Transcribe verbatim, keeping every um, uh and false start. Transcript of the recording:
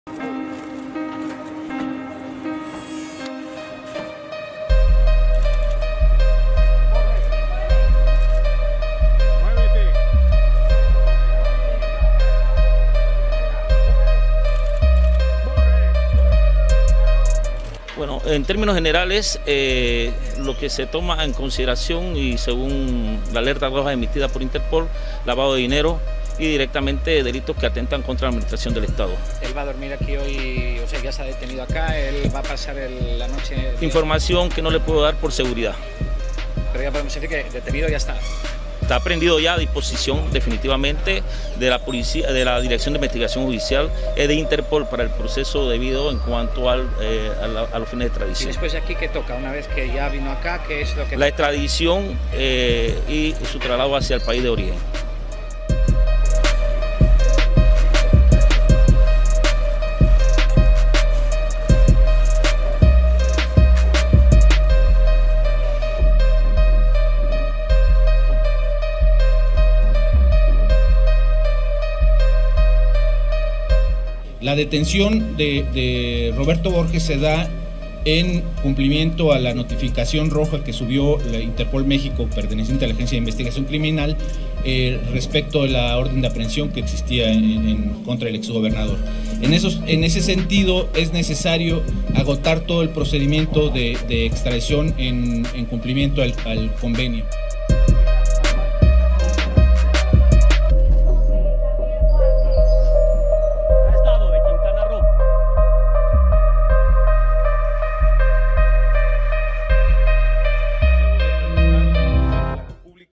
Bueno, en términos generales, eh, lo que se toma en consideración y según la alerta roja emitida por Interpol, lavado de dinero y directamente delitos que atentan contra la administración del Estado. Él va a dormir aquí hoy, o sea, ya se ha detenido acá, él va a pasar el, la noche... Información que no le puedo dar por seguridad. Pero ya podemos decir que detenido ya está. Está prendido ya a disposición definitivamente de la policía, de la Dirección de Investigación Judicial y de Interpol para el proceso debido en cuanto al, eh, a, la, a los fines de extradición. ¿Y después de aquí qué toca? Una vez que ya vino acá, ¿qué es lo que La toca? extradición eh, y su traslado hacia el país de origen. La detención de, de Roberto Borges se da en cumplimiento a la notificación roja que subió la Interpol México, perteneciente a la Agencia de Investigación Criminal, eh, respecto de la orden de aprehensión que existía en, en contra del exgobernador. En, esos, en ese sentido es necesario agotar todo el procedimiento de, de extradición en, en cumplimiento al, al convenio.